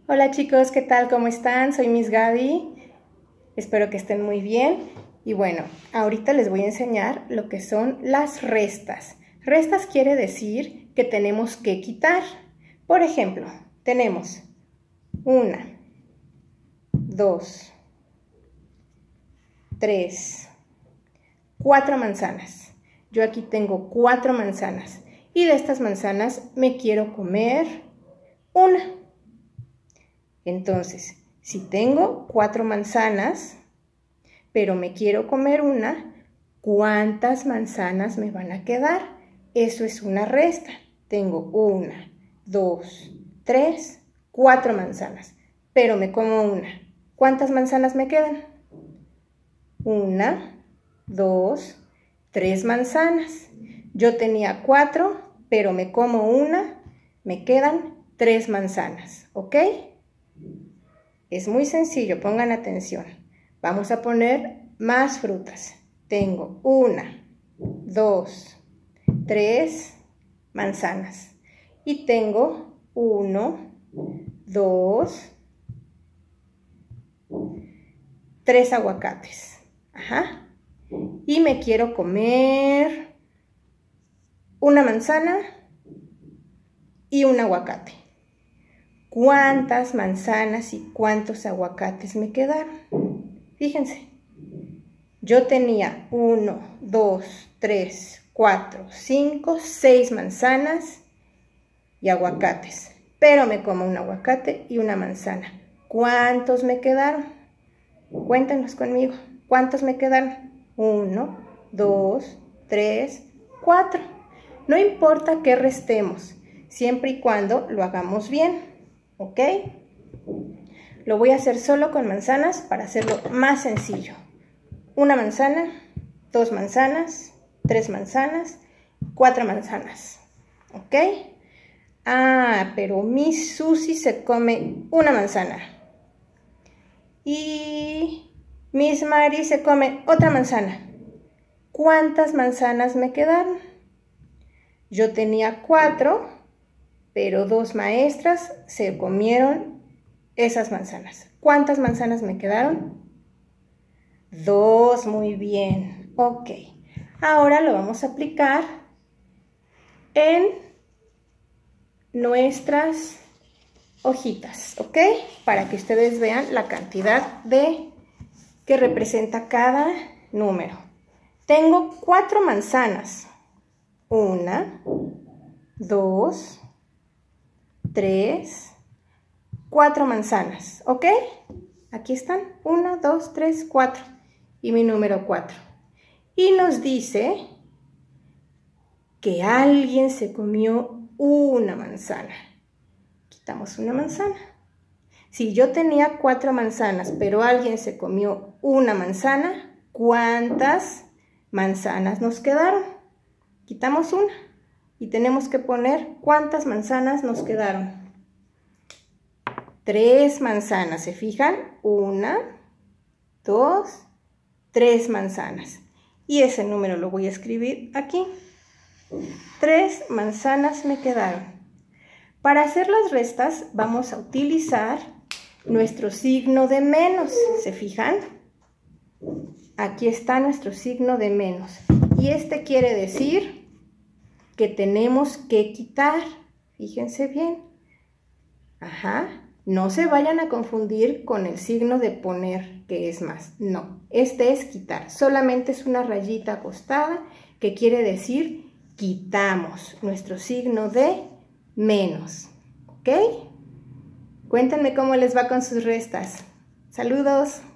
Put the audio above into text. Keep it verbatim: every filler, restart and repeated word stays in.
Hola chicos, ¿qué tal? ¿Cómo están? Soy Miss Gaby. Espero que estén muy bien. Y bueno, ahorita les voy a enseñar lo que son las restas. Restas quiere decir que tenemos que quitar. Por ejemplo, tenemos una, dos, tres, cuatro manzanas. Yo aquí tengo cuatro manzanas y de estas manzanas me quiero comer una. Entonces, si tengo cuatro manzanas, pero me quiero comer una, ¿cuántas manzanas me van a quedar? Eso es una resta. Tengo una, dos, tres, cuatro manzanas, pero me como una. ¿Cuántas manzanas me quedan? Una, dos, tres manzanas. Yo tenía cuatro, pero me como una, me quedan tres manzanas, ¿ok? Es muy sencillo, pongan atención. Vamos a poner más frutas. Tengo una, dos, tres manzanas. Y tengo uno, dos, tres aguacates. Ajá. Y me quiero comer una manzana y un aguacate. ¿Cuántas manzanas y cuántos aguacates me quedaron? Fíjense, yo tenía uno, dos, tres, cuatro, cinco, seis manzanas y aguacates, pero me como un aguacate y una manzana. ¿Cuántos me quedaron? Cuéntenos conmigo. ¿Cuántos me quedaron? uno, dos, tres, cuatro. No importa qué restemos, siempre y cuando lo hagamos bien. ¿Ok? Lo voy a hacer solo con manzanas para hacerlo más sencillo. Una manzana, dos manzanas, tres manzanas, cuatro manzanas. ¿Ok? Ah, pero mi Susi se come una manzana. Y Miss Mari se come otra manzana. ¿Cuántas manzanas me quedaron? Yo tenía cuatro, pero dos maestras se comieron esas manzanas. ¿Cuántas manzanas me quedaron? Dos, muy bien. Ok. Ahora lo vamos a aplicar en nuestras hojitas, ¿ok? Para que ustedes vean la cantidad de que representa cada número. Tengo cuatro manzanas. Una, dos, tres, cuatro manzanas, ¿ok? Aquí están, una, dos, tres, cuatro, y mi número cuatro. Y nos dice que alguien se comió una manzana. Quitamos una manzana. Si yo tenía cuatro manzanas, pero alguien se comió una manzana, ¿cuántas manzanas nos quedaron? Quitamos una. Y tenemos que poner cuántas manzanas nos quedaron. Tres manzanas, ¿se fijan? Una, dos, tres manzanas. Y ese número lo voy a escribir aquí. Tres manzanas me quedaron. Para hacer las restas vamos a utilizar nuestro signo de menos. ¿Se fijan? Aquí está nuestro signo de menos. Y este quiere decir que tenemos que quitar. Fíjense bien. Ajá. No se vayan a confundir con el signo de poner, que es más. No, este es quitar. Solamente es una rayita acostada que quiere decir quitamos nuestro signo de menos. ¿Ok? Cuéntenme cómo les va con sus restas. Saludos.